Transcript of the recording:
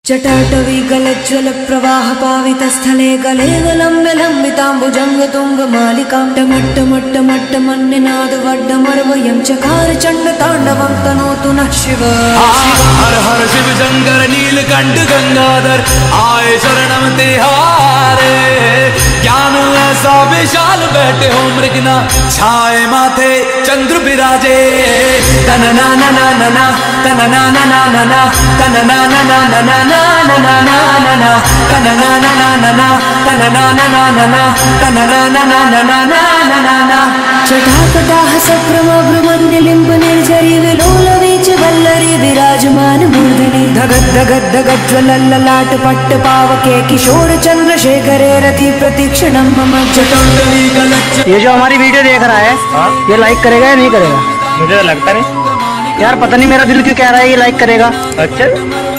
जटाटवी गलज्ज्वल प्रवाह पावित स्थले गले गलम्ब्य लम्बिताम्बुजंग तुंग मालिकां टमट्टमट्टमट्टमन्निनाद वड्डमर्वयं चकार चंड तांडवं तनोतु नः शिव। हर हर शिव शंकर नीलकंठ गंगाधर आए शरणम तिहारे। ज्ञान ऐसा विशाल बैठे हो मृगना छाए माथे चंद्र विराजे। तन ना ना ना ना ना तन ना ना ना ना ना तन ना ना ना ना ना ना ना ना ना ना तन ना ना ना ना ना तन ना ना ना ना ना तन ना ना ना ना ना ना ना ना। जटाकटाह सप्रमभ्रुमन्निलिम्ब निर्झरि विलोलवीच वल्लरी विराजमान मूर्धनि धगद् धगद् धगद् ज्वलल्ललाट पट्ट पावके किशोर चंद्रशेखरे रति प्रतिक्षणं मम जटाटवी गलज्ज्वल। ये जो हमारी वीडियो देख रहा है ये लाइक करेगा या नहीं करेगा? मुझे तो लगता नहीं यार, पता नहीं मेरा दिल क्यों कह रहा है ये लाइक करेगा। अच्छा